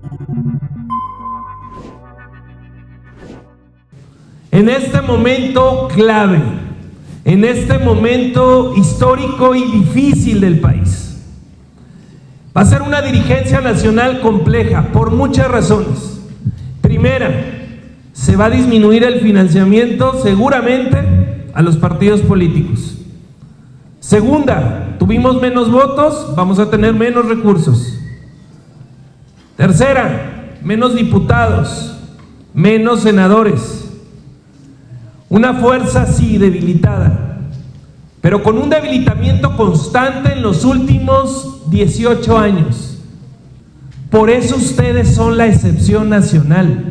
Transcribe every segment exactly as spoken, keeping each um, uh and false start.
En este momento clave, en este momento histórico y difícil del país, va a ser una dirigencia nacional compleja por muchas razones. Primera, se va a disminuir el financiamiento seguramente a los partidos políticos. Segunda, tuvimos menos votos, vamos a tener menos recursos. Tercera, menos diputados, menos senadores. Una fuerza sí debilitada, pero con un debilitamiento constante en los últimos dieciocho años. Por eso ustedes son la excepción nacional.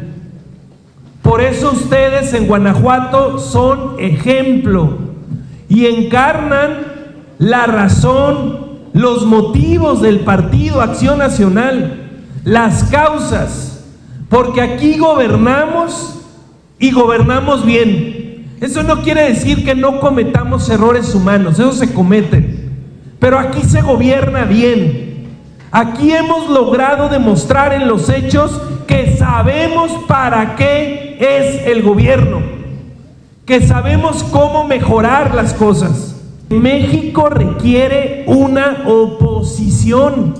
Por eso ustedes en Guanajuato son ejemplo y encarnan la razón, los motivos del Partido Acción Nacional, las causas, porque aquí gobernamos y gobernamos bien. Eso no quiere decir que no cometamos errores humanos, eso se cometen, pero aquí se gobierna bien. Aquí hemos logrado demostrar en los hechos que sabemos para qué es el gobierno, que sabemos cómo mejorar las cosas. México requiere una oposición,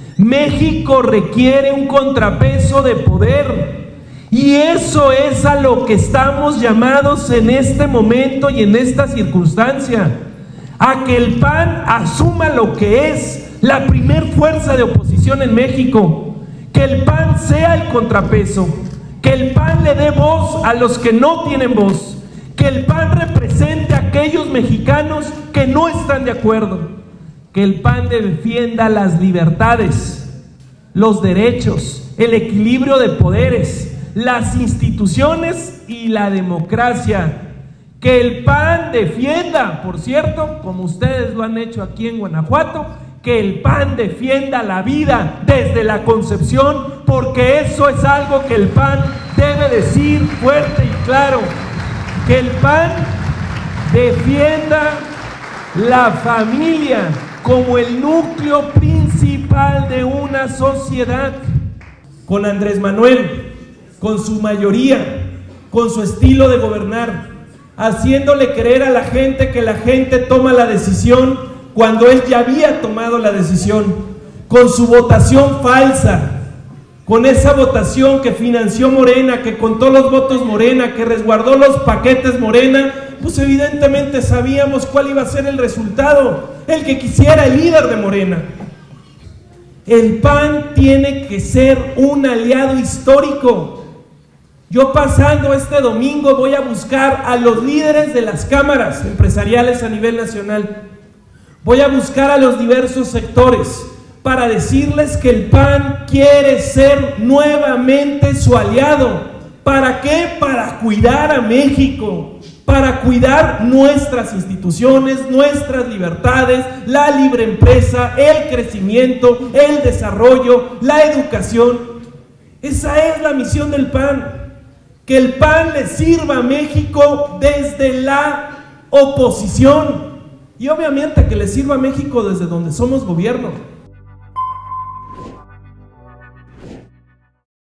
México requiere un contrapeso de poder. Y eso es a lo que estamos llamados en este momento y en esta circunstancia, a que el P A N asuma lo que es la primer fuerza de oposición en México, que el P A N sea el contrapeso, que el P A N le dé voz a los que no tienen voz, que el P A N represente a aquellos mexicanos que no están de acuerdo, que el P A N defienda las libertades, los derechos, el equilibrio de poderes, las instituciones y la democracia, que el P A N defienda, por cierto, como ustedes lo han hecho aquí en Guanajuato, que el P A N defienda la vida desde la concepción, porque eso es algo que el P A N debe decir fuerte y claro, que el P A N defienda la familia como el núcleo principal de una sociedad. Con Andrés Manuel, con su mayoría, con su estilo de gobernar, haciéndole creer a la gente que la gente toma la decisión cuando él ya había tomado la decisión, con su votación falsa, con esa votación que financió Morena, que contó los votos Morena, que resguardó los paquetes Morena, pues evidentemente sabíamos cuál iba a ser el resultado, el que quisiera el líder de Morena. El P A N tiene que ser un aliado histórico. Yo pasando este domingo voy a buscar a los líderes de las cámaras empresariales a nivel nacional. Voy a buscar a los diversos sectores para decirles que el P A N quiere ser nuevamente su aliado. ¿Para qué? Para cuidar a México, para cuidar nuestras instituciones, nuestras libertades, la libre empresa, el crecimiento, el desarrollo, la educación. Esa es la misión del P A N. Que el P A N le sirva a México desde la oposición y obviamente que le sirva a México desde donde somos gobierno.